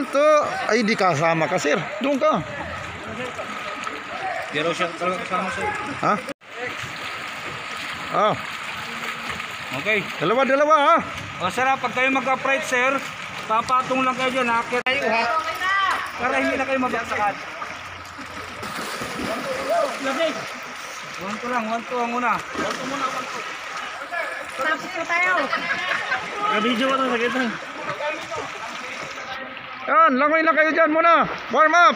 Ito, ay di kasama ka, sir. Doon ka. Di raw siya kasama, sir. Ha? Ah. Okay. Dalawa, ha? O sir, pag kayo mag-upright, sir, papatong lang kayo dyan, akit kayo, ha? Para hindi na kayo mabaksakan. Lagay. 1-2 lang, 1-2 ang una. 1-2 muna, 1-2. Tapos po tayo. Nabidyo ka na, sakit na. Yan, langoy lang kayo dyan muna. Warm up.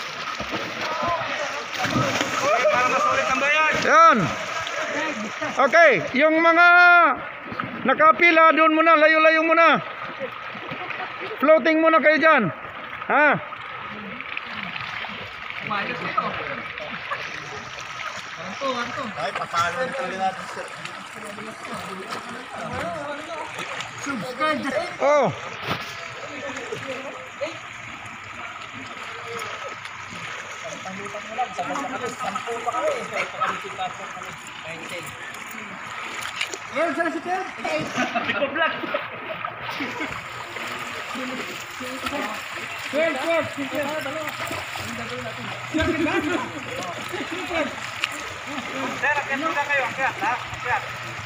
Okay, para masulit ang bayan. Yan. Okay, yung mga nakapila doon muna, layo-layo muna. Floating muna kayo dyan. Ha? Ay, papalo na tuloy natin, sir. Oh. Sir, akit muna kayo, akit, ha? Akit.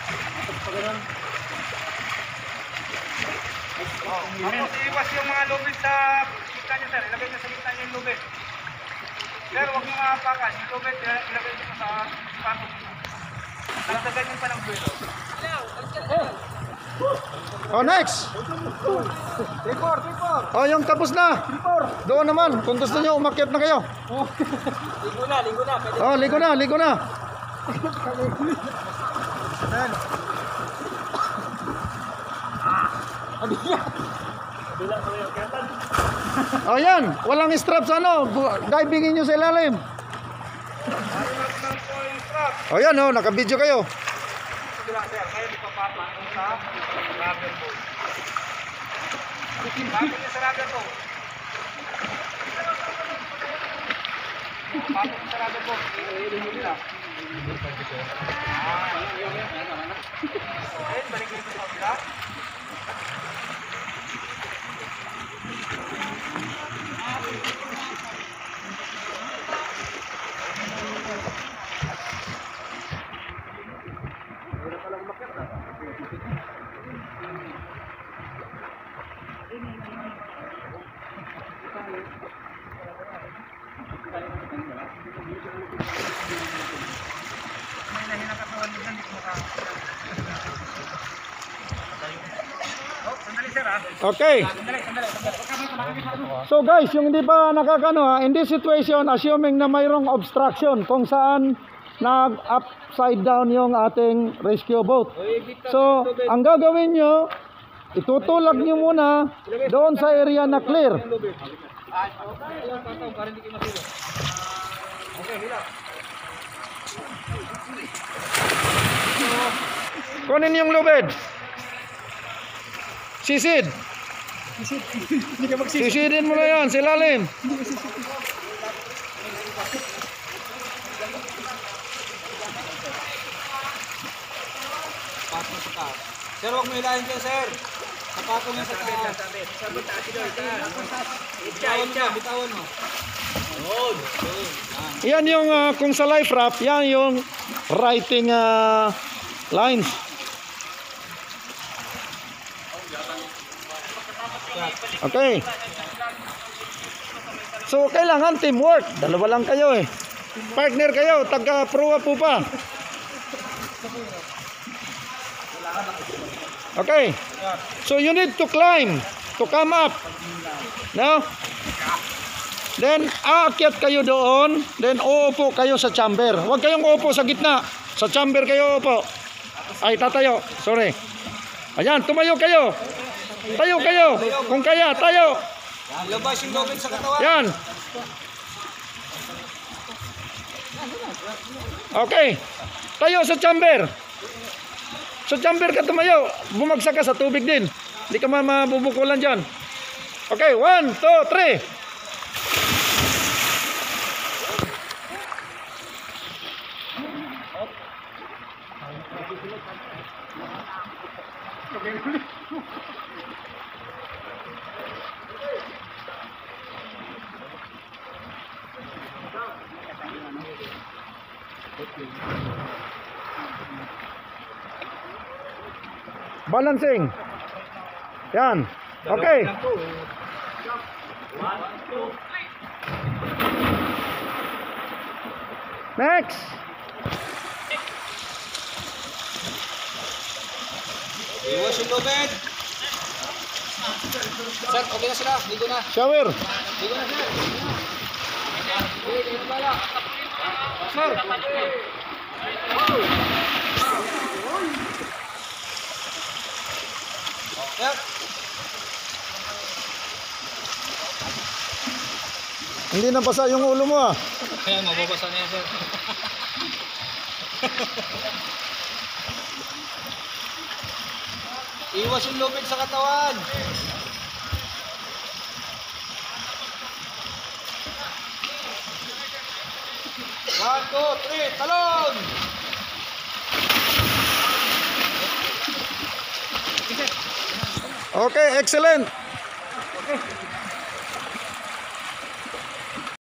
Tapos iwas yung mga lubid sa gitna nyo, sir. Ilagay nyo sa gitna nyo yung lubid. Sir, huwag nyo maapakan. Yung lubid, ilagay nyo sa patok. Nagdagan nyo pa ng buwelo. Oh, next. Oh, yung tapos na. Doon naman, kung gusto nyo, umakyat na kayo. Ligo na. Oh, ligo na. Oh, yan. Walang straps, ano. Divingin nyo sa ilalim. Oh, yan, oh. Nakabidyo kayo. Kayo di papapatong sa rubber boat. Patong nyo sa rubber boat. Patong nyo sa rubber boat. Okay, balik dito sa kabila. Okay. So guys, yung hindi pa nakakano, in this situation, assuming na mayroong obstruction kung saan nag-upside down yung ating rescue boat. So, ang gagawin nyo, itutulak nyo muna doon sa area na clear. Kunin yung lubid. Sisid. Sisidin mo na yan, silalim. Sir, huwag mo ilahin dyan, sir. Napatong niya sa taas. Bitawan mo. Yan yung, kung sa life raft, yan yung writing lines. Okay. So, kailangan teamwork. Dalawa lang kayo eh. Partner kayo, taga-proa po pa. Okay. So, you need to climb, to come up. No? Then, aakyat kayo doon. Then, uupo kayo sa chamber. Huwag kayong uupo sa gitna. Sa chamber kayo uupo. Ay, tatayo. Sorry. Ayan, tumayo kayo. Tayo kayo. Kung kaya, tayo. Labas yung lobin sa katawan. Yan. Okay. Tayo sa chamber. Sa chamber ka tumayo. Bumagsak ka sa tubig din. Hindi ka mabubukulan dyan. Okay, 1, 2, 3. Balancing. Yan. Okay. Next. Iwas yung lubid. Sir, okay na sila. Ligo na. Shower. Ligo na, sir. Ligo na bala. Sir. Sir. Hindi nabasa yung ulo mo ah. Kaya mababasa na yan, sir. Iwas yung lubid sa katawan. One, two, three, talon! Okay, excellent.